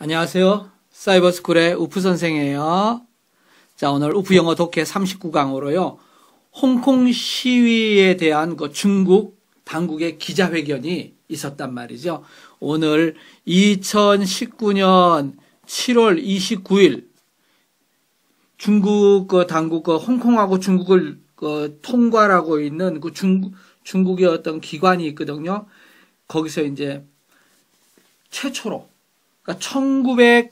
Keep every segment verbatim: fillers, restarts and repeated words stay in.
안녕하세요. 사이버스쿨의 우프 선생이에요. 자, 오늘 우프 영어 독해 삼십구 강으로요. 홍콩 시위에 대한 그 중국 당국의 기자회견이 있었단 말이죠. 오늘 이천십구 년 칠월 이십구일 중국 그 당국 그 홍콩하고 중국을 그 통괄하고 있는 그 중국 중국의 어떤 기관이 있거든요. 거기서 이제 최초로 그러니까 천구백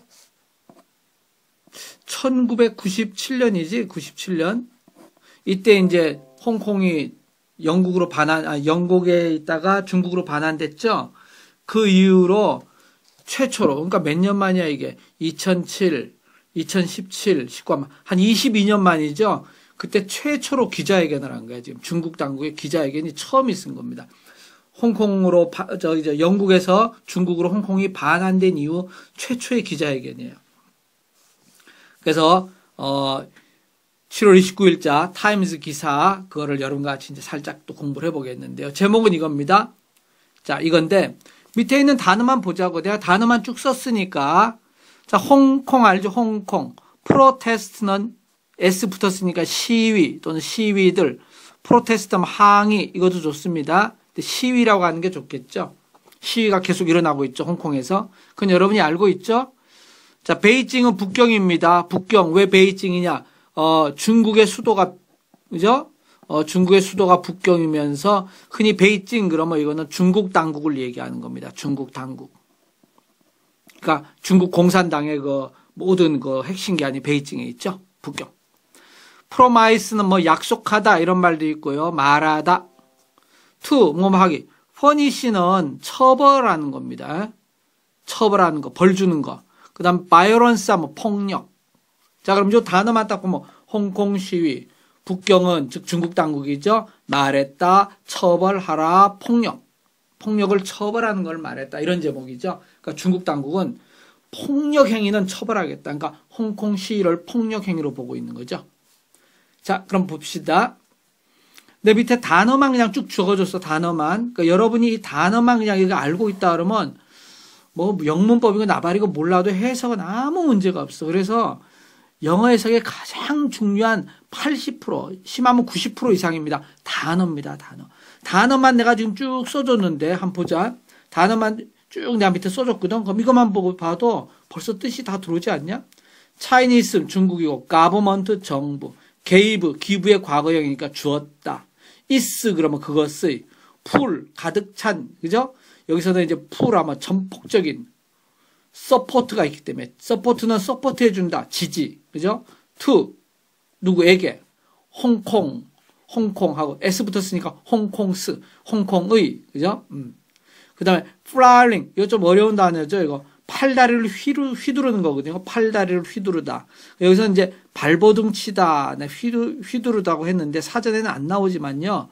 천구백구십칠 년이지 구십칠 년 이때 이제 홍콩이 영국으로 반환 아 영국에 있다가 중국으로 반환됐죠. 그 이후로 최초로 그러니까 몇 년 만이야 이게 이천칠, 이천십칠, 십구 한 이십이 년 만이죠. 그때 최초로 기자회견을 한 거예요. 지금 중국 당국의 기자회견이 처음 있은 겁니다. 홍콩으로 저 이제 영국에서 중국으로 홍콩이 반환된 이후 최초의 기자회견이에요. 그래서 어 칠월 이십구일자 타임스 기사 그거를 여러분과 같이 이제 살짝 또 공부를 해보겠는데요. 제목은 이겁니다. 자, 이건데 밑에 있는 단어만 보자고. 내가 단어만 쭉 썼으니까 자, 홍콩 알죠? 홍콩. 프로테스트는 S 붙었으니까 시위 또는 시위들. 프로테스트는 항의 이것도 좋습니다. 시위라고 하는 게 좋겠죠. 시위가 계속 일어나고 있죠. 홍콩에서. 그건 여러분이 알고 있죠. 자, 베이징은 북경입니다. 북경. 왜 베이징이냐? 어, 중국의 수도가, 그죠? 어, 중국의 수도가 북경이면서 흔히 베이징 그러면 이거는 중국 당국을 얘기하는 겁니다. 중국 당국. 그러니까 중국 공산당의 그 모든 그 핵심 기관이 베이징에 있죠. 북경. 프로마이스는 뭐 약속하다 이런 말도 있고요. 말하다. 투, 뭐 하기. 퍼니시는 처벌하는 겁니다. 처벌하는 거, 벌 주는 거. 그 다음, 바이오런스 하면 폭력. 자, 그럼 이 단어만 딱 보면, 홍콩 시위, 북경은, 즉 중국 당국이죠. 말했다, 처벌하라, 폭력. 폭력을 처벌하는 걸 말했다. 이런 제목이죠. 그러니까 중국 당국은 폭력 행위는 처벌하겠다. 그러니까 홍콩 시위를 폭력 행위로 보고 있는 거죠. 자, 그럼 봅시다. 내 밑에 단어만 그냥 쭉 적어줬어, 단어만. 그러니까 여러분이 이 단어만 그냥 이거 알고 있다 그러면, 뭐, 영문법이고 나발이고 몰라도 해석은 아무 문제가 없어. 그래서 영어 해석의 가장 중요한 팔십 퍼센트, 심하면 구십 퍼센트 이상입니다. 단어입니다, 단어. 단어만 내가 지금 쭉 써줬는데, 한번 보자. 단어만 쭉 내가 밑에 써줬거든. 그럼 이것만 보고 봐도 벌써 뜻이 다 들어오지 않냐? 차이니스, 중국이고, 가버먼트, 정부. 게이브, 기부의 과거형이니까 주었다. 이스 그러면 그것의 풀 가득 찬 그죠? 여기서는 이제 풀 하면 전폭적인 서포트가 있기 때문에 서포트는 서포트 해준다 지지 그죠? 투 누구에게 홍콩 홍콩하고 S 붙었으니까 홍콩스 홍콩의 그죠? 음. 그 다음에 플라링 이거 좀 어려운 단어죠. 이거 팔다리를 휘두, 휘두르는 거거든요. 팔다리를 휘두르다. 여기서 이제 발버둥 치다, 휘두, 휘두르다고 했는데 사전에는 안 나오지만요.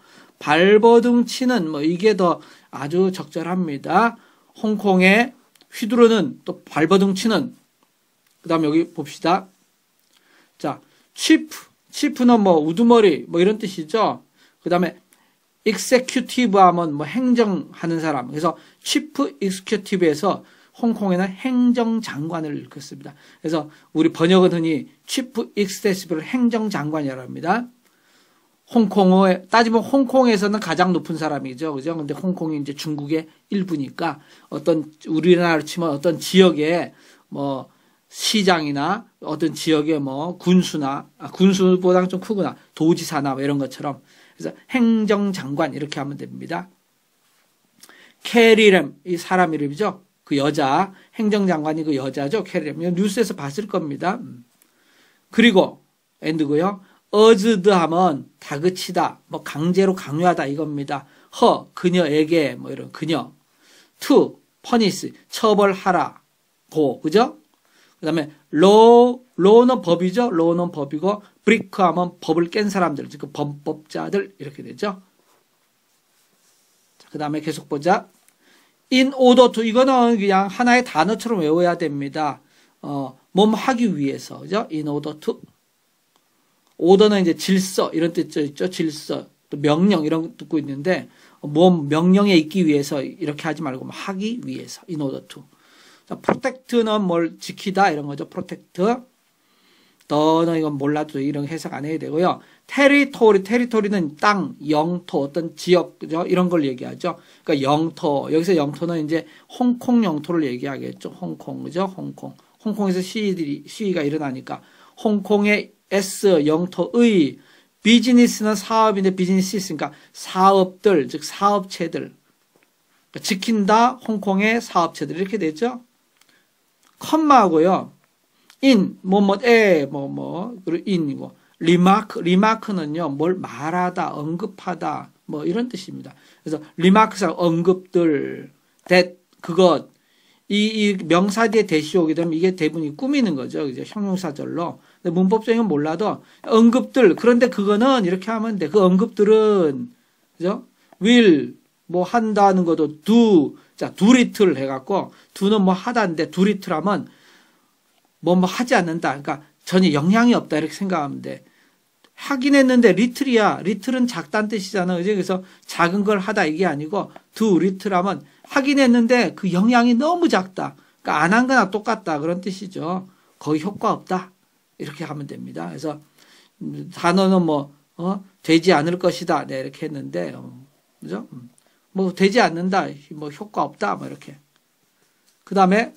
발버둥 치는 뭐 이게 더 아주 적절합니다. 홍콩에 휘두르는 또 발버둥 치는. 그 다음 여기 봅시다. 자, 치프. 치프는 뭐 우두머리 뭐 이런 뜻이죠. 그 다음에 executive 하면 뭐 행정하는 사람. 그래서 chief executive에서 홍콩에는 행정장관을 일컫습니다. 그래서 우리 번역은 흔히 치프 익스테시브를 행정장관이라고 합니다. 홍콩에 따지면 홍콩에서는 가장 높은 사람이죠. 그죠? 근데 홍콩이 이제 중국의 일부니까 어떤 우리나라로 치면 어떤 지역에 뭐 시장이나 어떤 지역에 뭐 군수나 아, 군수보다는 좀 크구나. 도지사나 뭐 이런 것처럼 그래서 행정장관 이렇게 하면 됩니다. 캐리램 이 사람 이름이죠. 그 여자, 행정장관이 그 여자죠. 캐리램. 뉴스에서 봤을 겁니다. 그리고, 엔드고요. 어즈드 하면 다그치다, 뭐 강제로 강요하다 이겁니다. 허, 그녀에게, 뭐 이런, 그녀. 투, 퍼니스, 처벌하라. 고, 그죠? 그 다음에, 로, 로는 법이죠. 로는 법이고, 브리크 하면 법을 깬 사람들, 즉, 범법자들, 이렇게 되죠. 그 다음에 계속 보자. in order to 이거는 그냥 하나의 단어처럼 외워야 됩니다. 어, 몸 하기 위해서 그죠? in order to order는 이제 질서 이런 뜻 있죠. 질서 또 명령 이런 거 듣고 있는데 몸 명령에 있기 위해서 이렇게 하지 말고 하기 위해서 in order to 자, protect는 뭘 지키다 이런 거죠. protect. 더는 이건 몰라도 이런 해석 안 해야 되고요. territory, territory는 땅, 영토, 어떤 지역, 그죠? 이런 걸 얘기하죠. 그러니까 영토, 여기서 영토는 이제 홍콩 영토를 얘기하겠죠. 홍콩, 그죠? 홍콩. 홍콩에서 시위들이, 시위가 일어나니까 홍콩의 S 영토의 비즈니스는 사업인데 비즈니스 있으니까 사업들, 즉 사업체들. 그러니까 지킨다, 홍콩의 사업체들. 이렇게 되죠. 컴마고요. in, 뭐, 뭐, 에, 뭐, 뭐, 그리고 in이고. 리마크, 리마크는요, 뭘 말하다, 언급하다, 뭐, 이런 뜻입니다. 그래서 리마크상 언급들, that, 그것, 이, 이 명사 뒤에 대시 오게 되면 이게 대부분이 꾸미는 거죠. 그죠? 형용사절로. 근데 문법적인 건 몰라도 언급들, 그런데 그거는 이렇게 하면 돼. 그 언급들은, 그죠? will, 뭐 한다는 것도 do, 자, do little 해갖고, do는 뭐 하다인데 do little 하면 뭐 뭐 하지 않는다. 그러니까 전혀 영향이 없다. 이렇게 생각하면 돼. 하긴 했는데 little이야. little은 작다는 뜻이잖아. 그죠? 그래서 작은 걸 하다 이게 아니고 do little 하면 하긴 했는데 그 영향이 너무 작다. 그러니까 안 한 거나 똑같다. 그런 뜻이죠. 거의 효과 없다. 이렇게 하면 됩니다. 그래서 단어는 뭐 어? 되지 않을 것이다. 네, 이렇게 했는데 어, 그죠? 뭐 되지 않는다. 뭐 효과 없다. 뭐 이렇게. 그다음에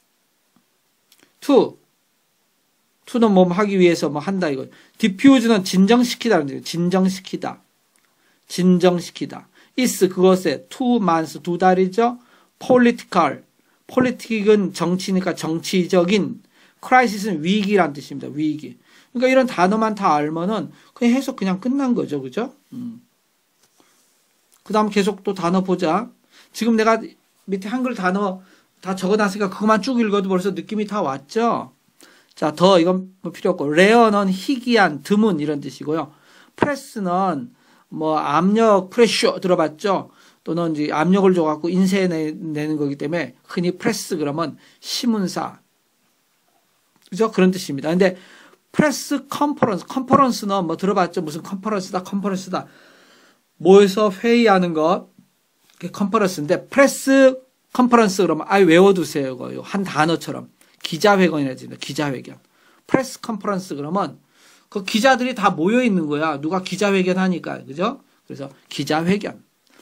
to. to는 뭐 하기 위해서 뭐 한다 이거. diffuse는 진정시키다는 뜻이에요. 진정시키다. 진정시키다. is 그것에 two months 두 달이죠. political. politic은 정치니까 정치적인. crisis는 위기란 뜻입니다. 위기. 그러니까 이런 단어만 다 알면은 그냥 해석 그냥 끝난 거죠. 그죠? 음. 그 다음 계속 또 단어 보자. 지금 내가 밑에 한글 단어 다 적어놨으니까 그것만 쭉 읽어도 벌써 느낌이 다 왔죠? 자, 더 이건 뭐 필요 없고. 레어는 희귀한, 드문 이런 뜻이고요. 프레스는 뭐 압력, 프레셔 들어봤죠? 또는 이제 압력을 줘갖고 인쇄내는 거기 때문에 흔히 프레스 그러면 신문사. 그죠? 그런 뜻입니다. 근데 프레스 컨퍼런스, 컨퍼런스는 뭐 들어봤죠? 무슨 컨퍼런스다, 컨퍼런스다. 모여서 회의하는 것, 그게 컨퍼런스인데 프레스 컨퍼런스 그러면 아예 외워두세요. 이거 한 단어처럼. 기자회견이라 해집니다. 기자회견. 프레스 컨퍼런스 그러면 그 기자들이 다 모여 있는 거야. 누가 기자회견 하니까. 그죠? 그래서 기자회견.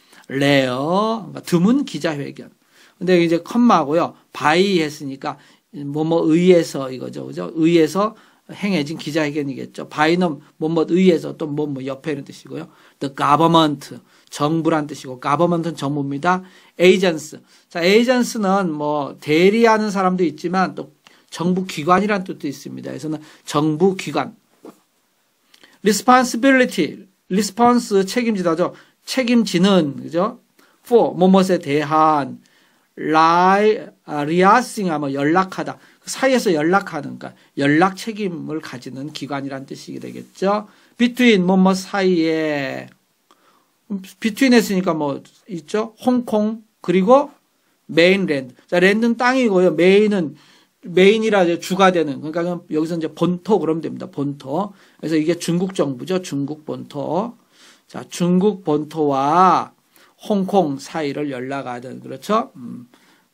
레어, 그러니까 드문 기자회견. 근데 이제 컴마고요. 바이 했으니까 뭐뭐 의해서 이거죠. 그죠? 의해서 행해진 기자회견이겠죠. 바이는 뭐뭐 의해서 또 뭐뭐 옆에 이런 뜻이고요. The government. 정부란 뜻이고 government는 정부입니다. agents. 자, agents는 뭐 대리하는 사람도 있지만 또 정부 기관이란 뜻도 있습니다. 그래서는 정부 기관. responsibility. response 책임지다죠. 책임지는 그죠? for 뭐뭇에 대한 리, 리아싱 하면 연락하다. 그 사이에서 연락하는 그러니까 연락 책임을 가지는 기관이란 뜻이 되겠죠. between 뭐뭐 사이에 비트윈 했으니까 뭐 있죠. 홍콩 그리고 메인랜드. 자, 랜드는 땅이고요. 메인은 메인이라 주가 되는. 그러니까 여기서 이제 본토 그러면 됩니다. 본토. 그래서 이게 중국 정부죠. 중국 본토. 자, 중국 본토와 홍콩 사이를 연락하던 그렇죠. 음.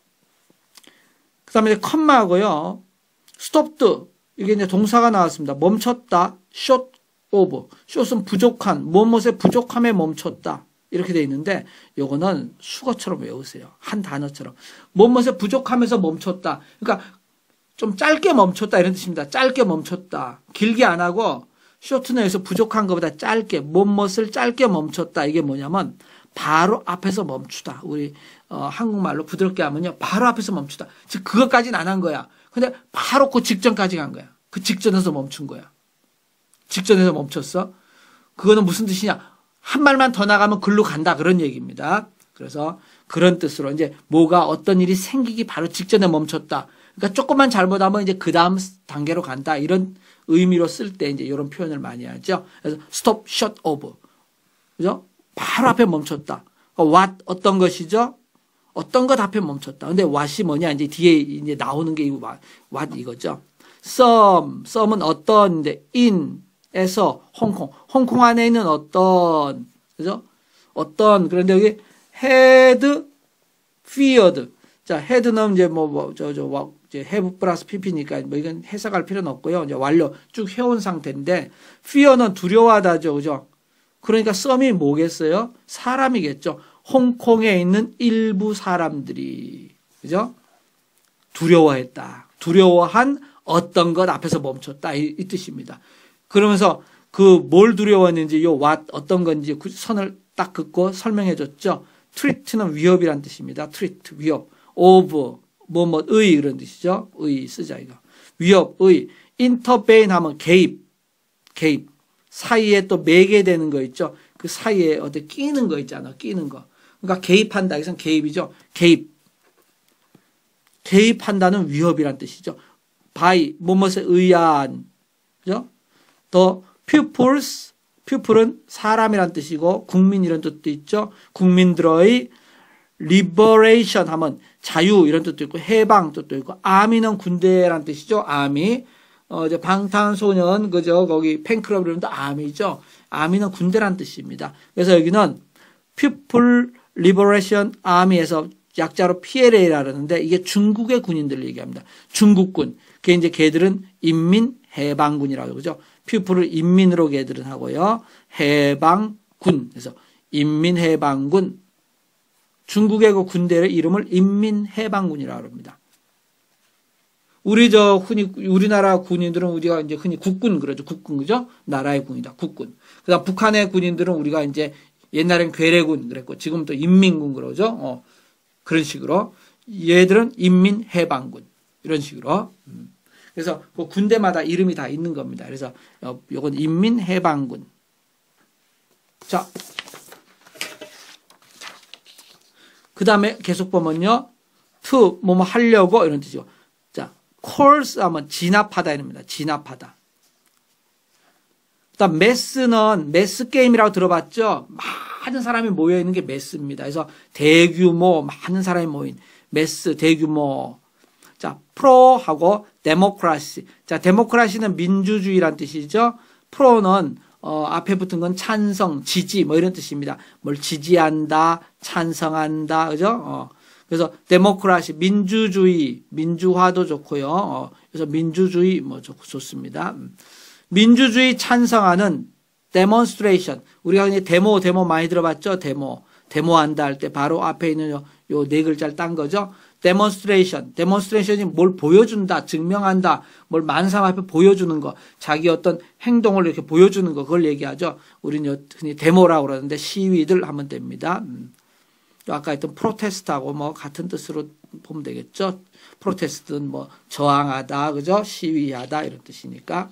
그다음에 컴마고요. 스톱드 이게 이제 동사가 나왔습니다. 멈췄다. short 오브. 숏은 부족한, 무엇에 부족함에 멈췄다. 이렇게 돼 있는데, 요거는 수거처럼 외우세요. 한 단어처럼. 무엇에 부족함에서 멈췄다. 그러니까 좀 짧게 멈췄다. 이런 뜻입니다. 짧게 멈췄다. 길게 안 하고, 숏는 여기서 부족한 것보다 짧게, 무엇을 짧게 멈췄다. 이게 뭐냐면, 바로 앞에서 멈추다. 우리, 어, 한국말로 부드럽게 하면요. 바로 앞에서 멈추다. 즉, 그것까지는 안 한 거야. 근데 바로 그 직전까지 간 거야. 그 직전에서 멈춘 거야. 직전에서 멈췄어. 그거는 무슨 뜻이냐? 한 말만 더 나가면 글로 간다. 그런 얘기입니다. 그래서 그런 뜻으로 이제 뭐가 어떤 일이 생기기 바로 직전에 멈췄다. 그러니까 조금만 잘못하면 이제 그 다음 단계로 간다. 이런 의미로 쓸 때 이제 이런 표현을 많이 하죠. 그래서 stop, shut off. 그죠? 바로 앞에 멈췄다. what 어떤 것이죠? 어떤 것 앞에 멈췄다. 근데 what이 뭐냐? 이제 뒤에 이제 나오는 게 what, what 이거죠. some, some은 어떤, in, 에서 홍콩, 홍콩 안에 있는 어떤, 그죠? 어떤, 그런데 여기 had feared, 자, 헤드는 이제 뭐, 뭐, 저, 저, 뭐, 이제 have 플러스 pp니까 뭐 이건 해석할 필요는 없고요. 이제 완료 쭉 해온 상태인데, fear는 두려워하다죠. 그죠? 그러니까 썸이 뭐겠어요? 사람이겠죠. 홍콩에 있는 일부 사람들이, 그죠? 두려워했다. 두려워한 어떤 것 앞에서 멈췄다. 이, 이 뜻입니다. 그러면서 그 뭘 두려워했는지 요 what 어떤 건지 선을 딱 긋고 설명해 줬죠. threat는 위협이란 뜻입니다. threat 위협. of 뭐뭐의 이런 뜻이죠. 의 쓰자 이거. 위협 의. intervene 하면 개입. 개입. 사이에 또 매개되는 거 있죠. 그 사이에 어디 끼는 거 있잖아. 끼는 거. 그러니까 개입한다. 이것은 개입이죠. 개입. 개입한다는 위협이란 뜻이죠. by 뭐뭐에 의한. 그죠? 더 pupils pupil은 사람이란 뜻이고 국민 이런 뜻도 있죠. 국민들의 liberation 하면 자유 이런 뜻도 있고 해방 뜻도 있고 army는 군대란 뜻이죠. army 어 이제 방탄소년 그죠. 거기 팬클럽 이름도 army죠. army는 군대란 뜻입니다. 그래서 여기는 people liberation army에서 약자로 피엘에이라 그러는데 이게 중국의 군인들을 얘기합니다. 중국군. 그게 이제 걔들은 인민해방군이라고 그러죠. 퓨플을 인민으로 걔들은 하고요. 해방군. 그래서 인민해방군. 중국의 그 군대의 이름을 인민해방군이라고 합니다. 우리 저 흔히 우리나라 군인들은 우리가 이제 흔히 국군 그러죠. 국군 그죠? 나라의 군이다. 국군. 그다음 북한의 군인들은 우리가 이제 옛날엔 괴뢰군 그랬고 지금 또 인민군 그러죠. 어. 그런 식으로 얘들은 인민해방군 이런 식으로 음. 그래서 그 군대마다 이름이 다 있는 겁니다. 그래서 이건 인민해방군. 자, 그 다음에 계속 보면요, to 뭐뭐 하려고 이런 뜻이고, 자, course 하면 진압하다 이럽니다. 진압하다. 그다음 매스는 매스 게임이라고 들어봤죠? 많은 사람이 모여 있는 게 매스입니다. 그래서 대규모 많은 사람이 모인 매스 대규모. 자, 프로하고 데모크라시. 자, 데모크라시는 민주주의란 뜻이죠. 프로는 어, 앞에 붙은 건 찬성, 지지 뭐 이런 뜻입니다. 뭘 지지한다, 찬성한다, 그죠? 어. 그래서 데모크라시 민주주의, 민주화도 좋고요. 어. 그래서 민주주의 뭐 좋, 좋습니다. 민주주의 찬성하는 데몬스트레이션. 우리가 이제 데모, 데모 많이 들어봤죠? 데모. 데모한다 할 때 바로 앞에 있는 요 네 글자를 딴 거죠. 데몬스트레이션. 데몬스트레이션이 뭘 보여준다, 증명한다, 뭘 많은 사람 앞에 보여주는 거, 자기 어떤 행동을 이렇게 보여주는 거, 그걸 얘기하죠. 우리는 흔히 데모라고 그러는데 시위들 하면 됩니다. 음. 아까 했던 프로테스트하고 뭐 같은 뜻으로 보면 되겠죠. 프로테스트는 뭐 저항하다, 그죠? 시위하다 이런 뜻이니까.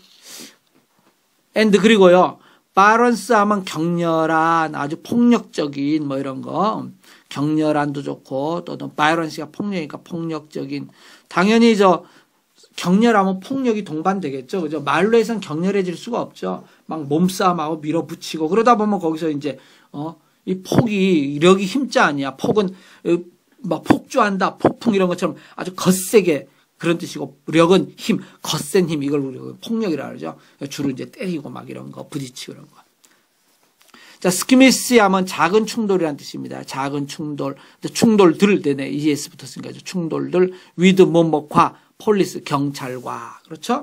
and 그리고요. 바런스 하면 격렬한, 아주 폭력적인 뭐 이런 거. 격렬한도 좋고 또는 바이런스가 폭력이니까 폭력적인. 당연히 저 격렬하면 폭력이 동반되겠죠. 그죠? 말로 해서는 격렬해질 수가 없죠. 막 몸싸움하고 밀어붙이고 그러다 보면 거기서 이제 어, 이 폭이 력이 힘자 아니야. 폭은 막 폭주한다, 폭풍 이런 것처럼 아주 거세게 그런 뜻이고 력은 힘, 거센 힘 이걸 우리가 폭력이라 그러죠. 주로 이제 때리고 막 이런 거 부딪히고 그런 거. 자, 스키미시 하면 작은 충돌이라는 뜻입니다. 작은 충돌. 충돌들, 네네, 이에스 붙었으니까 충돌들, 위드 뭐뭐과, 폴리스, 경찰과. 그렇죠?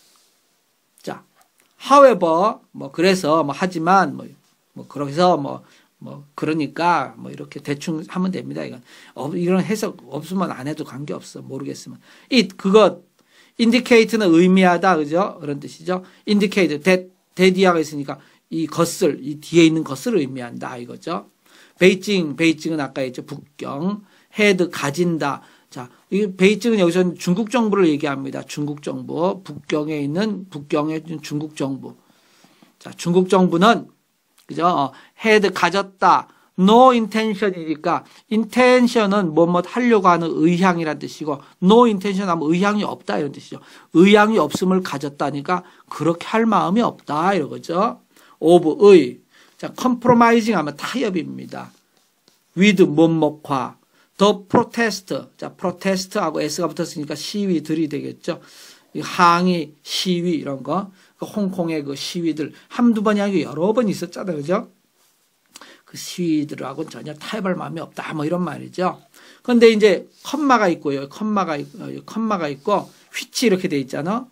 자, however, 뭐, 그래서, 뭐, 하지만, 뭐, 뭐, 그래서, 뭐, 뭐, 그러니까, 뭐, 이렇게 대충 하면 됩니다. 이건. 어, 이런 해석 없으면 안 해도 관계없어. 모르겠으면. it, 그것, indicate는 의미하다, 그죠? 그런 뜻이죠. indicate, that, that이가 있으니까, 이 것을, 이 뒤에 있는 것을 의미한다 이거죠. 베이징, 베이징은 아까 했죠. 북경. 헤드, 가진다. 자, 이 베이징은 여기서 중국 정부를 얘기합니다. 중국 정부. 북경에 있는, 북경에 있는 중국 정부. 자, 중국 정부는, 그죠? 헤드, 가졌다. no intention이니까, intention은 뭐뭐 하려고 하는 의향이란 뜻이고, no intention 하면 의향이 없다 이런 뜻이죠. 의향이 없음을 가졌다니까, 그렇게 할 마음이 없다 이러거죠. of 의. 자, compromising 하면 타협입니다. with 뭐뭐과 the protest. 자, protest하고 s가 붙었으니까 시위들이 되겠죠. 항의, 시위 이런 거. 그 홍콩의 그 시위들 한두 번이 아니고 여러 번 있었잖아요. 그죠? 그 시위들하고는 전혀 타협할 마음이 없다. 뭐 이런 말이죠. 근데 이제 컴마가 있고요. 컴마가 있고, 컴마가 있고 휘치 이렇게 돼 있잖아.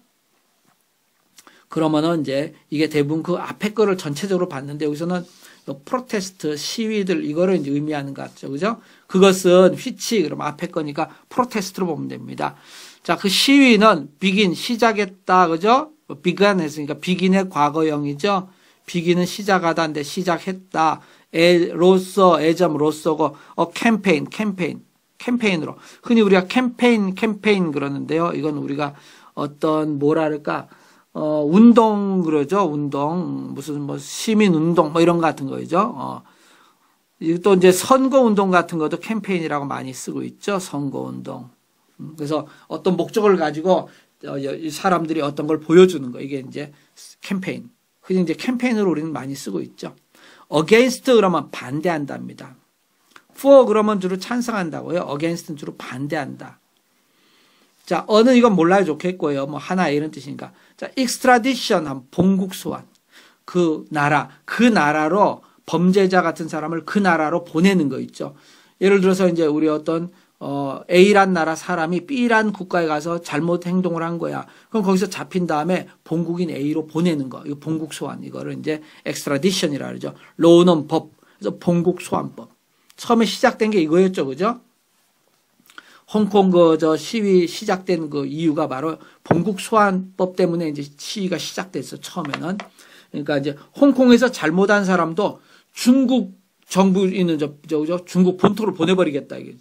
그러면은 이제 이게 대부분 그 앞에 거를 전체적으로 봤는데 여기서는 프로테스트 시위들 이거를 이제 의미하는 것 같죠. 그죠? 그것은 휘치 그럼 앞에 거니까 프로테스트로 보면 됩니다. 자, 그 시위는 begin 시작했다. 그죠? began 했으니까 begin의 과거형이죠. begin은 시작하다인데 시작했다. 에로서 애점로서고 어 캠페인 캠페인 캠페인으로 흔히 우리가 캠페인 캠페인 그러는데요. 이건 우리가 어떤 뭐랄까 어 운동 그러죠. 운동 무슨 뭐 시민 운동 뭐 이런 거 같은 거죠. 어 또 이제 선거 운동 같은 것도 캠페인이라고 많이 쓰고 있죠. 선거 운동. 그래서 어떤 목적을 가지고 사람들이 어떤 걸 보여주는 거 이게 이제 캠페인. 흔히 이제 캠페인으로 우리는 많이 쓰고 있죠. against 그러면 반대한답니다. for 그러면 주로 찬성한다고요. against는 주로 반대한다. 자, 어는 이건 몰라요 좋겠고요. 뭐 하나 이런 뜻이니까. 자, extradition 하면 본국 소환. 그 나라, 그 나라로 범죄자 같은 사람을 그 나라로 보내는 거 있죠. 예를 들어서 이제 우리 어떤 어, A란 나라 사람이 B란 국가에 가서 잘못 행동을 한 거야. 그럼 거기서 잡힌 다음에 본국인 A로 보내는 거. 이거 본국 소환. 이거를 이제 extradition이라 그러죠. law는 법. 그래서 본국 소환법. 처음에 시작된 게 이거였죠. 그죠? 홍콩 그 저 시위 시작된 그 이유가 바로 본국 소환법 때문에 이제 시위가 시작됐어. 처음에는. 그러니까 이제 홍콩에서 잘못한 사람도 중국 정부 있는 저, 저, 저 중국 본토로 보내버리겠다. 이게.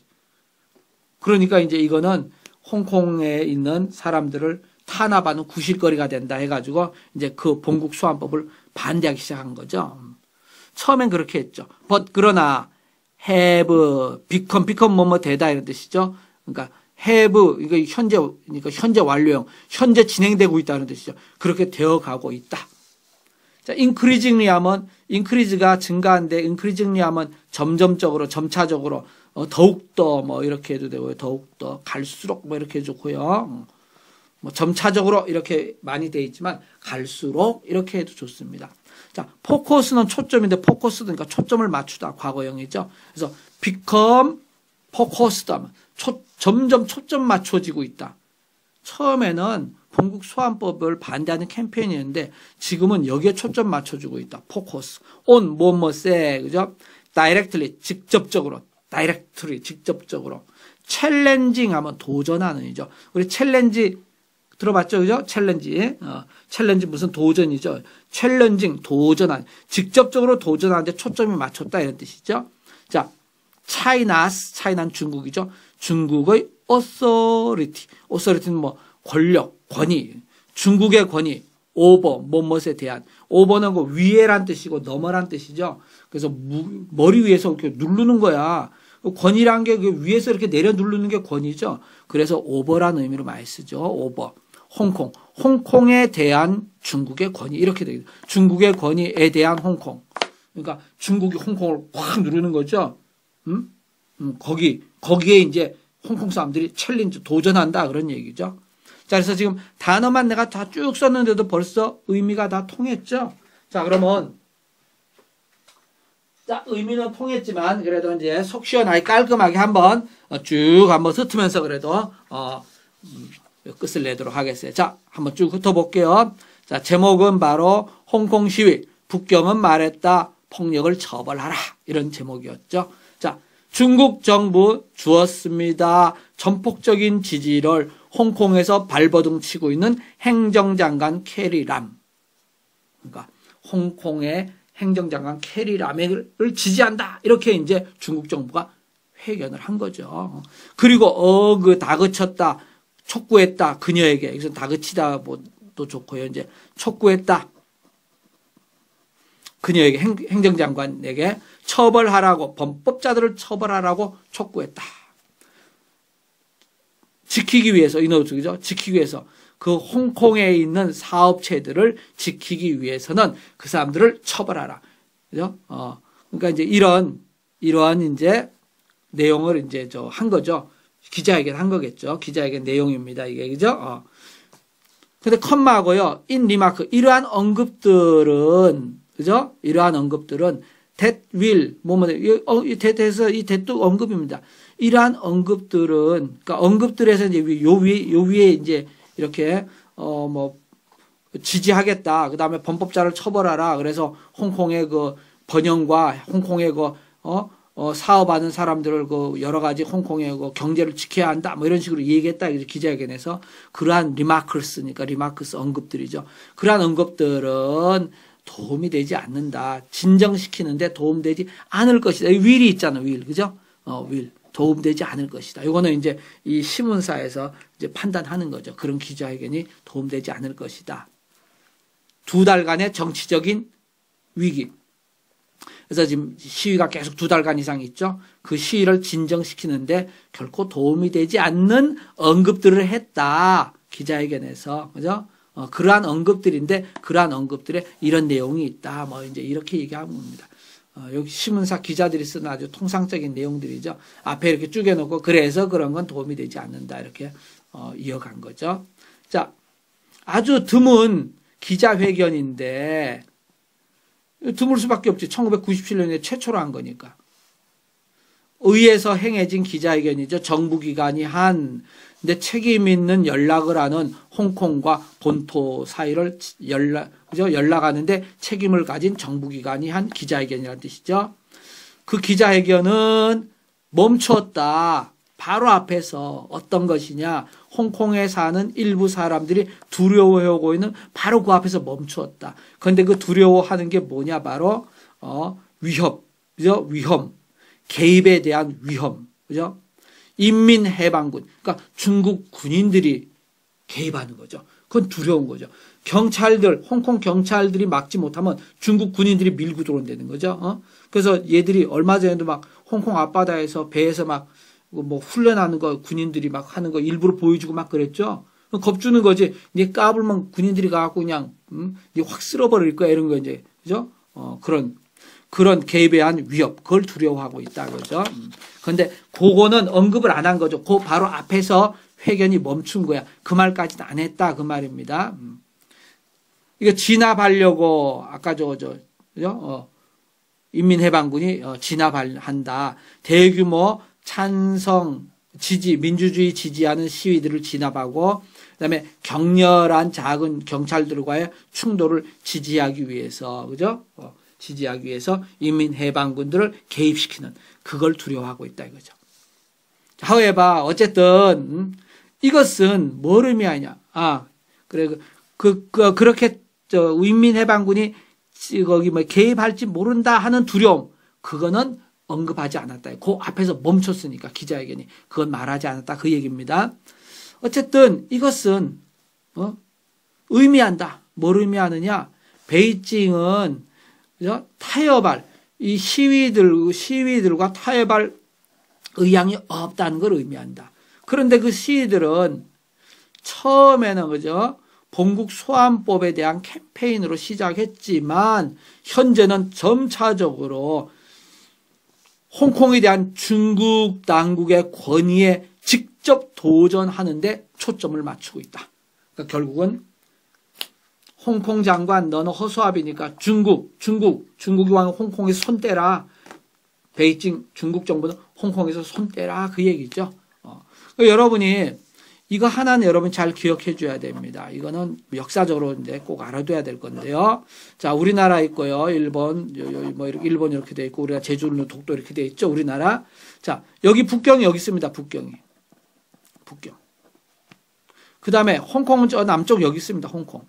그러니까 이제 이거는 홍콩에 있는 사람들을 탄압하는 구실거리가 된다 해가지고 이제 그 본국 소환법을 반대하기 시작한 거죠. 처음엔 그렇게 했죠. but 그러나 have become become 뭐뭐 되다 이런 뜻이죠. 그러니까 have 이거 현재 그러니까 현재 완료형 현재 진행되고 있다는 뜻이죠. 그렇게 되어가고 있다. 자, increasingly 하면 increase가 증가한데 increasingly 하면 점점적으로 점차적으로 어, 더욱더 뭐 이렇게 해도 되고요. 더욱더 갈수록 뭐 이렇게 좋고요. 뭐 점차적으로 이렇게 많이 돼 있지만 갈수록 이렇게 해도 좋습니다. 자, 포커스는 초점인데 포커스 그러니까 초점을 맞추다 과거형이죠. 그래서 become focused 하면 초, 점점 초점 맞춰지고 있다. 처음에는 본국 소환법을 반대하는 캠페인이었는데 지금은 여기에 초점 맞춰주고 있다. 포커스 on 뭐뭐세 그죠? directly 직접적으로 다이렉트리 직접적으로 챌린징 하면 도전하는 이죠. 우리 챌린지 들어봤죠? 그죠? 챌린지. 어, 챌린지 무슨 도전이죠. 챌린징 도전한 직접적으로 도전하는데 초점이 맞췄다 이런 뜻이죠. 자, 차이나스 차이나는 중국이죠. 중국의 authority. authority는 뭐 권력, 권위. 중국의 권위. 오버, 뭐뭇에 대한. 오버는 그 위에란 뜻이고 너머란 뜻이죠. 그래서 무, 머리 위에서 이렇게 누르는 거야. 권위란 게 위에서 이렇게 내려 누르는 게 권위죠. 그래서 오버라는 의미로 많이 쓰죠. 오버. 홍콩. 홍콩에 대한 중국의 권위. 이렇게 되겠죠. 중국의 권위에 대한 홍콩. 그러니까 중국이 홍콩을 확 누르는 거죠. 음? 음, 거기, 거기에 이제 홍콩 사람들이 챌린지, 도전한다. 그런 얘기죠. 자, 그래서 지금 단어만 내가 다 쭉 썼는데도 벌써 의미가 다 통했죠? 자, 그러면, 자, 의미는 통했지만, 그래도 이제 속 시원하게 깔끔하게 한번 쭉 한번 흩으면서 그래도, 어, 끝을 내도록 하겠어요. 자, 한번 쭉 흩어볼게요. 자, 제목은 바로 홍콩 시위, 북경은 말했다, 폭력을 처벌하라. 이런 제목이었죠. 자, 중국 정부 주었습니다. 전폭적인 지지를 홍콩에서 발버둥 치고 있는 행정장관 캐리람. 그러니까 홍콩의 행정장관 캐리람을 지지한다. 이렇게 이제 중국 정부가 회견을 한 거죠. 그리고 어, 그 다그쳤다. 촉구했다. 그녀에게. 여기서 다그치다 뭐도 좋고요. 이제 촉구했다. 그녀에게 행, 행정장관에게 처벌하라고 범법자들을 처벌하라고 촉구했다. 지키기 위해서 이노트죠. 지키기 위해서 그 홍콩에 있는 사업체들을 지키기 위해서는 그 사람들을 처벌하라. 그죠? 어, 그러니까 이제 이런 이러한 이제 내용을 이제 저 한 거죠. 기자회견 한 거겠죠. 기자회견 내용입니다. 이게 그죠? 어. 근데 컴마하고요. in remark 이러한 언급들은 그죠? 이러한 언급들은 that will 뭐뭐 이 that에서 이 that도 언급입니다. 이러한 언급들은, 그러니까 언급들에서 이제 요 위에, 요 위에 이제 이렇게, 어, 뭐, 지지하겠다. 그 다음에 범법자를 처벌하라. 그래서 홍콩의 그 번영과 홍콩의 그, 어, 어, 사업하는 사람들을 그 여러 가지 홍콩의 그 경제를 지켜야 한다. 뭐 이런 식으로 얘기했다. 기자회견에서 그러한 리마크스니까 리마크스 언급들이죠. 그러한 언급들은 도움이 되지 않는다. 진정시키는데 도움되지 않을 것이다. 윌이 있잖아. 윌. 그죠? 어, 윌. 도움되지 않을 것이다. 이거는 이제 이 신문사에서 이제 판단하는 거죠. 그런 기자회견이 도움되지 않을 것이다. 두 달간의 정치적인 위기. 그래서 지금 시위가 계속 두 달간 이상 있죠. 그 시위를 진정시키는데 결코 도움이 되지 않는 언급들을 했다. 기자회견에서. 그죠? 어, 그러한 언급들인데 그러한 언급들에 이런 내용이 있다. 뭐 이제 이렇게 얘기하는 겁니다. 어, 여기 신문사 기자들이 쓰는 아주 통상적인 내용들이죠. 앞에 이렇게 쪼개놓고 그래서 그런 건 도움이 되지 않는다. 이렇게 어, 이어간 거죠. 자, 아주 드문 기자회견인데 드물 수밖에 없지. 천구백구십칠 년에 최초로 한 거니까. 의회에서 행해진 기자회견이죠. 정부기관이 한 근데 책임 있는 연락을 하는 홍콩과 본토 사이를 연락, 그죠? 연락하는데 책임을 가진 정부기관이 한 기자회견이라는 뜻이죠. 그 기자회견은 멈췄다. 바로 앞에서 어떤 것이냐. 홍콩에 사는 일부 사람들이 두려워하고 있는 바로 그 앞에서 멈추었다. 그런데 그 두려워하는 게 뭐냐. 바로 어, 위협, 그죠? 위험, 개입에 대한 위험, 그죠? 인민해방군, 그러니까 중국 군인들이 개입하는 거죠. 그건 두려운 거죠. 경찰들, 홍콩 경찰들이 막지 못하면 중국 군인들이 밀고 들어온다는 거죠. 어? 그래서 얘들이 얼마 전에도 막 홍콩 앞바다에서 배에서 막 뭐 훈련하는 거 군인들이 막 하는 거 일부러 보여주고 막 그랬죠. 겁주는 거지. 니 까불면 군인들이 가갖고 그냥 음? 니 확 쓸어버릴 거야 이런 거 이제 그죠? 어 그런 그런 개입에 대한 위협, 그걸 두려워하고 있다 그죠. 음. 그런데 그거는 언급을 안 한 거죠. 그 바로 앞에서 회견이 멈춘 거야. 그 말까지는 안 했다 그 말입니다. 음. 이거 진압하려고 아까 저거 저 그죠? 어. 인민해방군이 어, 진압한다. 대규모 찬성, 지지, 민주주의 지지하는 시위들을 진압하고 그다음에 격렬한 작은 경찰들과의 충돌을 지지하기 위해서 그죠? 어, 지지하기 위해서 인민해방군들을 개입시키는 그걸 두려워하고 있다 이거죠. however 어쨌든 음, 이것은 뭘 의미하냐? 아 그래 그, 그, 그 그렇게 저 인민해방군이 거기 뭐 개입할지 모른다 하는 두려움 그거는 언급하지 않았다. 그 앞에서 멈췄으니까 기자회견이 그건 말하지 않았다 그 얘기입니다. 어쨌든 이것은 어? 의미한다. 뭘 의미하느냐? 베이징은 그죠? 타협할 이 시위들 시위들과 타협할 의향이 없다는 걸 의미한다. 그런데 그 시위들은 처음에는 그죠? 본국 소환법에 대한 캠페인으로 시작했지만 현재는 점차적으로 홍콩에 대한 중국 당국의 권위에 직접 도전하는데 초점을 맞추고 있다. 그러니까 결국은 홍콩 장관 너는 허수아비니까 중국, 중국, 중국이 왕 홍콩에서 손 떼라. 베이징 중국 정부는 홍콩에서 손 떼라 그 얘기죠. 어. 그러니까 여러분이 이거 하나는 여러분 잘 기억해 줘야 됩니다. 이거는 역사적으로 이제 꼭 알아둬야 될 건데요. 자, 우리나라 있고요. 일본, 뭐 이렇게 일본 이렇게 돼 있고 우리가 제주는 독도 이렇게 돼 있죠. 우리나라. 자, 여기 북경이 여기 있습니다. 북경이. 북경. 그다음에 홍콩은 저 남쪽 여기 있습니다. 홍콩.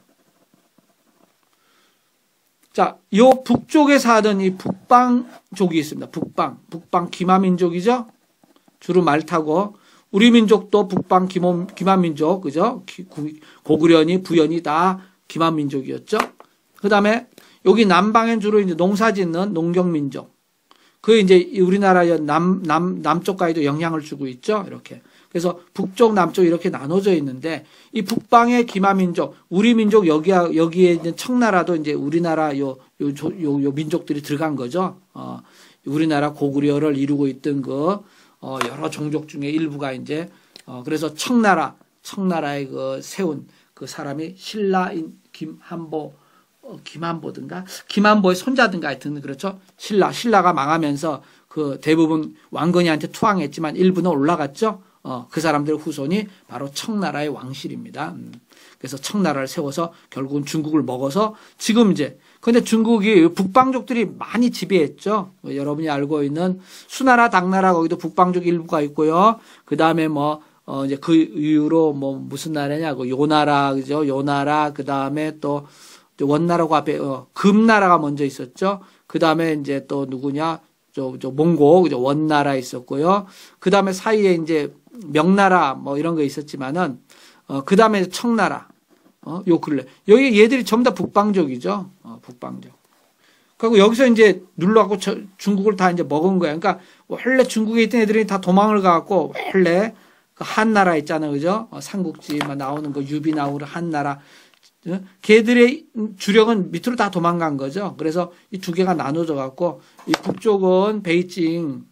자, 요 북쪽에 사던 이 북방족이 있습니다. 북방. 북방 기마민족이죠. 주로 말 타고 우리 민족도 북방 기만민족, 그죠? 고구려니, 부연이 다 기만민족이었죠. 그 다음에 여기 남방엔 주로 이제 농사 짓는 농경민족. 그 이제 우리나라 남, 남, 남쪽까지도 영향을 주고 있죠. 이렇게. 그래서 북쪽, 남쪽 이렇게 나눠져 있는데 이 북방의 기마민족, 우리 민족 여기, 여기에 이제 청나라도 이제 우리나라 요, 요, 요, 요 민족들이 들어간 거죠. 어, 우리나라 고구려를 이루고 있던 그 어, 여러 종족 중에 일부가 이제, 어, 그래서 청나라, 청나라에 그 세운 그 사람이 신라인 김한보, 어, 김한보든가 김한보의 손자든가 하여튼 그렇죠. 신라 신라가 망하면서 그 대부분 왕건이한테 투항했지만 일부는 올라갔죠. 어, 그 사람들의 후손이 바로 청나라의 왕실입니다. 음. 그래서 청나라를 세워서 결국은 중국을 먹어서 지금 이제 근데 중국이 북방족들이 많이 지배했죠. 뭐 여러분이 알고 있는 수나라, 당나라 거기도 북방족 일부가 있고요. 그 다음에 뭐 어 이제 그 이후로 뭐 무슨 나라냐고 요나라 그죠? 요나라 그 다음에 또 원나라고 앞에 어, 금나라가 먼저 있었죠. 그 다음에 이제 또 누구냐? 저, 저 몽고 그죠? 원나라 있었고요. 그 다음에 사이에 이제 명나라 뭐 이런 거 있었지만은 어, 그 다음에 청나라 어, 요 근래 여기 얘들이 전부 다 북방족이죠. 어, 북방족. 그리고 여기서 이제 눌러갖고 저, 중국을 다 이제 먹은 거야. 그러니까 원래 중국에 있던 애들이 다 도망을 가갖고 원래 그 한나라 있잖아요, 그죠? 어, 삼국지 막 나오는 거 유비 나오는 한나라. 어? 걔들의 주력은 밑으로 다 도망간 거죠. 그래서 이 두 개가 나눠져 갖고 이 북쪽은 베이징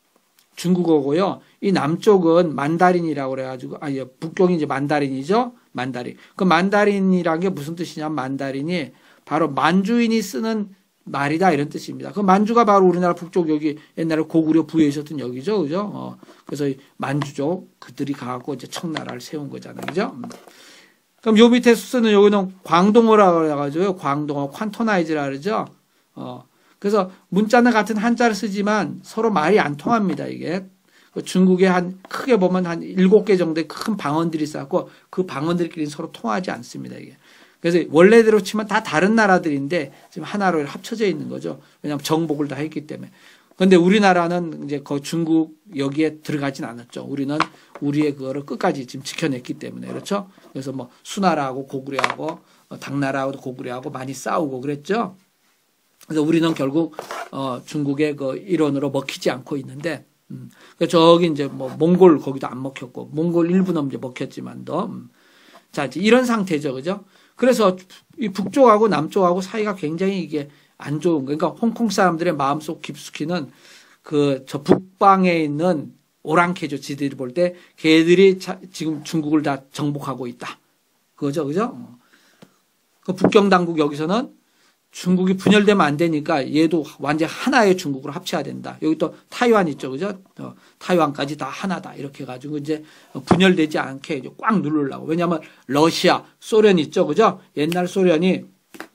중국어고요. 이 남쪽은 만다린이라고 그래가지고 아니 북쪽이 이제 만다린이죠. 만다린. 그 만다린이라는 게 무슨 뜻이냐면 만다린이 바로 만주인이 쓰는 말이다 이런 뜻입니다. 그 만주가 바로 우리나라 북쪽 여기 옛날에 고구려 부에 있었던 여기죠, 그죠? 어, 그래서 이 만주족 그들이 가갖고 이제 청나라를 세운 거잖아요, 그죠? 음. 그럼 요 밑에 쓰는 여기는 광동어라고 그래가지고 광동어 콴토나이즈라 그러죠. 어, 그래서 문자는 같은 한자를 쓰지만 서로 말이 안 통합니다, 이게. 중국에 한 크게 보면 한 일곱 개 정도의 큰 방언들이 있었고 그 방언들끼리 서로 통하지 않습니다, 이게. 그래서 원래대로 치면 다 다른 나라들인데 지금 하나로 합쳐져 있는 거죠. 왜냐하면 정복을 다 했기 때문에. 그런데 우리나라는 이제 그 중국 여기에 들어가진 않았죠. 우리는 우리의 그거를 끝까지 지금 지켜냈기 때문에 그렇죠. 그래서 뭐 수나라하고 고구려하고 당나라하고도 고구려하고 많이 싸우고 그랬죠. 그래서 우리는 결국 어 중국의 그 일원으로 먹히지 않고 있는데, 음. 저기 이제 뭐 몽골 거기도 안 먹혔고 몽골 일부는 이제 먹혔지만도, 음. 자 이제 이런 상태죠, 그죠? 그래서 이 북쪽하고 남쪽하고 사이가 굉장히 이게 안 좋은 거. 그러니까 홍콩 사람들의 마음속 깊숙이는 그 저 북방에 있는 오랑캐죠. 지들이 볼 때 걔들이 자, 지금 중국을 다 정복하고 있다. 그거죠, 그죠? 그 북경 당국 여기서는 중국이 분열되면 안 되니까 얘도 완전 하나의 중국으로 합쳐야 된다. 여기 또 타이완 있죠, 그죠? 어, 타이완까지 다 하나다. 이렇게 해가지고 이제 분열되지 않게 이제 꽉 누르려고. 왜냐하면 러시아, 소련 있죠, 그죠? 옛날 소련이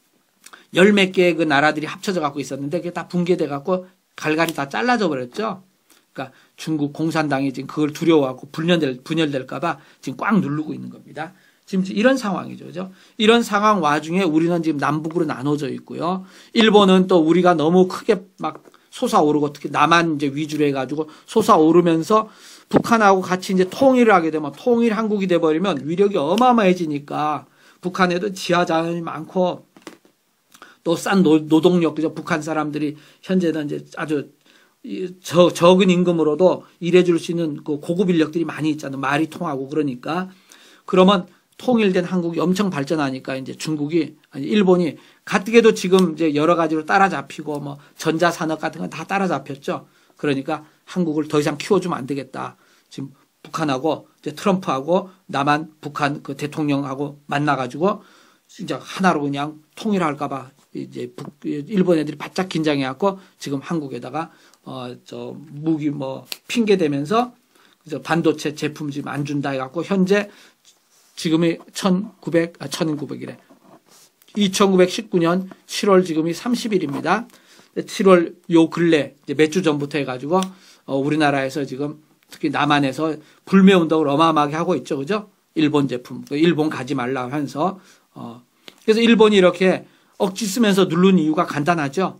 열 몇 개의 그 나라들이 합쳐져 갖고 있었는데 그게 다 붕괴돼 갖고 갈갈이 다 잘라져 버렸죠. 그러니까 중국 공산당이 지금 그걸 두려워하고 분열될, 분열될까봐 지금 꽉 누르고 있는 겁니다. 지금 이런 상황이죠. 그죠? 이런 상황 와중에 우리는 지금 남북으로 나눠져 있고요. 일본은 또 우리가 너무 크게 막 솟아오르고 특히 남한 이제 위주로 해가지고 솟아오르면서 북한하고 같이 이제 통일을 하게 되면 통일 한국이 돼버리면 위력이 어마어마해지니까 북한에도 지하 자원이 많고 또 싼 노동력, 그죠? 북한 사람들이 현재는 이제 아주 저, 적은 임금으로도 일해줄 수 있는 그 고급 인력들이 많이 있잖아요. 말이 통하고 그러니까. 그러면 통일된 한국이 엄청 발전하니까 이제 중국이, 아니, 일본이 가뜩해도 지금 이제 여러 가지로 따라잡히고 뭐 전자산업 같은 건 다 따라잡혔죠. 그러니까 한국을 더 이상 키워주면 안 되겠다. 지금 북한하고 이제 트럼프하고 남한, 북한 그 대통령하고 만나가지고 진짜 하나로 그냥 통일할까봐 이제 북, 일본 애들이 바짝 긴장해갖고 지금 한국에다가 어, 저 무기 뭐 핑계 대면서 그죠 반도체 제품 지금 안 준다 해갖고 현재 지금이 천구백, 아, 천구백이래. 이천구백십구 년 칠월 지금이 삼십 일입니다. 칠월 요 근래 이제 몇 주 전부터 해가지고 어, 우리나라에서 지금 특히 남한에서 불매 운동을 어마어마하게 하고 있죠, 그죠? 일본 제품, 일본 가지 말라 하면서 어, 그래서 일본이 이렇게 억지 쓰면서 누른 이유가 간단하죠.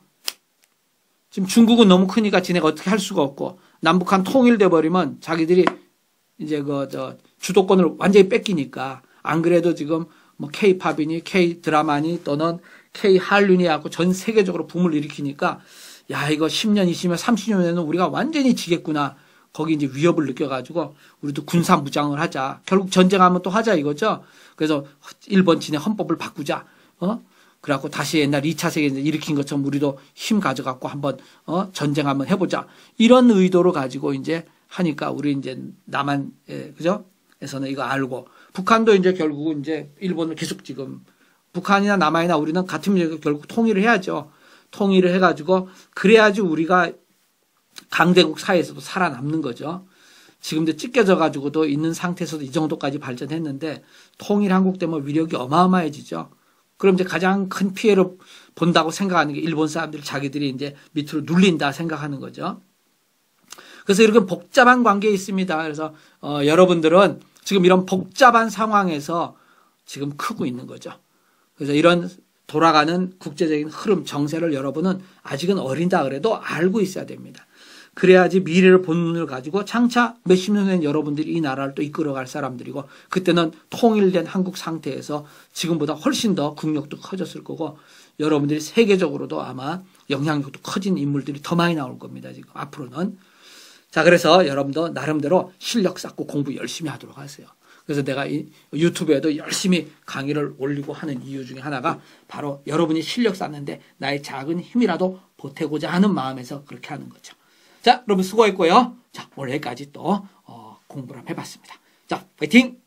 지금 중국은 너무 크니까 지네가 어떻게 할 수가 없고 남북한 통일돼 버리면 자기들이 이제 그 저 주도권을 완전히 뺏기니까 안 그래도 지금 뭐 K-팝이니 K-드라마니 또는 K-한류니 하고 전 세계적으로 붐을 일으키니까 야 이거 십 년, 이십 년, 삼십 년에는 우리가 완전히 지겠구나. 거기 이제 위협을 느껴가지고 우리도 군사 무장을 하자. 결국 전쟁하면 또 하자 이거죠. 그래서 일본 지네 헌법을 바꾸자. 어? 그래갖고 다시 옛날 이 차 세계대전 일으킨 것처럼 우리도 힘 가져갖고 한번 어? 전쟁 한번 해보자. 이런 의도로 가지고 이제 하니까 우리 이제 남한 예, 그죠? 에서는 이거 알고 북한도 이제 결국은 이제 일본을 계속 지금 북한이나 남한이나 우리는 같은 민족이 결국 통일을 해야죠. 통일을 해가지고 그래야지 우리가 강대국 사회에서도 살아남는 거죠. 지금도 찢겨져 가지고도 있는 상태에서도 이 정도까지 발전했는데 통일 한국 되면 위력이 어마어마해지죠. 그럼 이제 가장 큰 피해를 본다고 생각하는 게 일본 사람들 자기들이 이제 밑으로 눌린다 생각하는 거죠. 그래서 이렇게 복잡한 관계에 있습니다. 그래서 어, 여러분들은 지금 이런 복잡한 상황에서 지금 크고 있는 거죠. 그래서 이런 돌아가는 국제적인 흐름, 정세를 여러분은 아직은 어린다 그래도 알고 있어야 됩니다. 그래야지 미래를 본 눈을 가지고 장차 몇십 년 후엔 여러분들이 이 나라를 또 이끌어갈 사람들이고 그때는 통일된 한국 상태에서 지금보다 훨씬 더 국력도 커졌을 거고 여러분들이 세계적으로도 아마 영향력도 커진 인물들이 더 많이 나올 겁니다. 지금 앞으로는. 자, 그래서 여러분도 나름대로 실력 쌓고 공부 열심히 하도록 하세요. 그래서 내가 이 유튜브에도 열심히 강의를 올리고 하는 이유 중에 하나가 바로 여러분이 실력 쌓는데 나의 작은 힘이라도 보태고자 하는 마음에서 그렇게 하는 거죠. 자, 여러분 수고했고요. 자, 오늘 여기까지 또 어, 공부를 해봤습니다. 자, 파이팅!